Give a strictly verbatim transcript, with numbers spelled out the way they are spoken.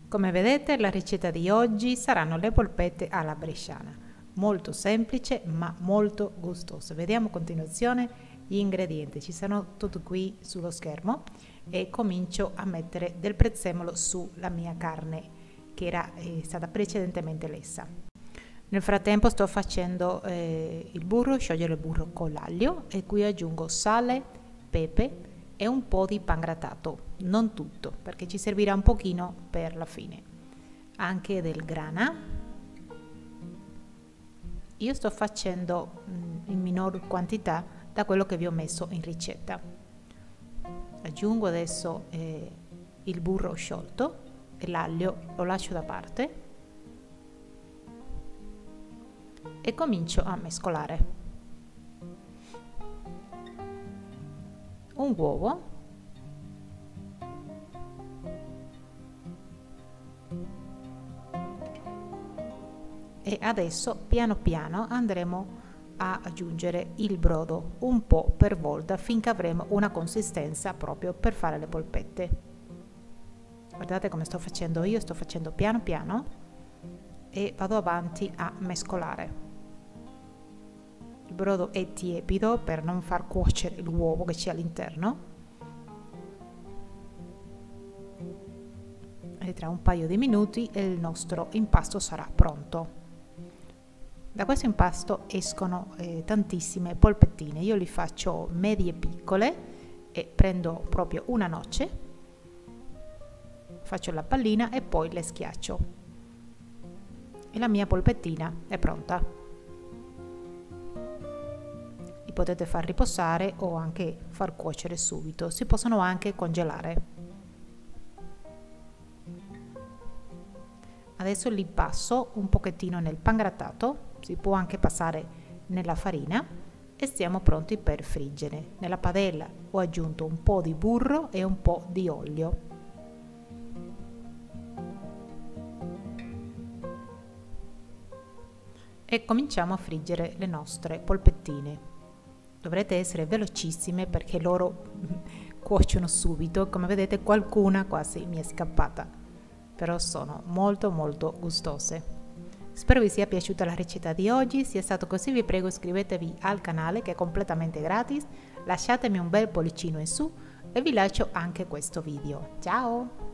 Come vedete, la ricetta di oggi saranno le polpette alla bresciana, molto semplice ma molto gustoso. Vediamo a continuazione gli ingredienti, ci sono tutti qui sullo schermo e comincio a mettere del prezzemolo sulla mia carne che era eh, stata precedentemente lessa. Nel frattempo sto facendo eh, il burro, sciogliere il burro con l'aglio e qui aggiungo sale, pepe e un po' di pangrattato, non tutto perché ci servirà un pochino per la fine. Anche del grana. Io sto facendo mh, in minor quantità da quello che vi ho messo in ricetta. Aggiungo adesso eh, il burro sciolto e l'aglio lo lascio da parte e comincio a mescolare. Un uovo, e adesso piano piano andremo a aggiungere il brodo un po' per volta finché avremo una consistenza proprio per fare le polpette. Guardate come sto facendo io, sto facendo piano piano e vado avanti a mescolare. Il brodo è tiepido per non far cuocere l'uovo che c'è all'interno e tra un paio di minuti il nostro impasto sarà pronto. Da questo impasto escono eh, tantissime polpettine, io li faccio medie piccole e prendo proprio una noce, faccio la pallina e poi le schiaccio e la mia polpettina è pronta. Potete far riposare o anche far cuocere subito, si possono anche congelare. Adesso li passo un pochettino nel pangrattato, si può anche passare nella farina e siamo pronti per friggere. Nella padella ho aggiunto un po' di burro e un po' di olio. E cominciamo a friggere le nostre polpettine. Dovrete essere velocissime perché loro cuociono subito, come vedete qualcuna quasi mi è scappata, però sono molto molto gustose. Spero vi sia piaciuta la ricetta di oggi, se è stato così vi prego iscrivetevi al canale che è completamente gratis, lasciatemi un bel pollicino in su e vi lascio anche questo video. Ciao!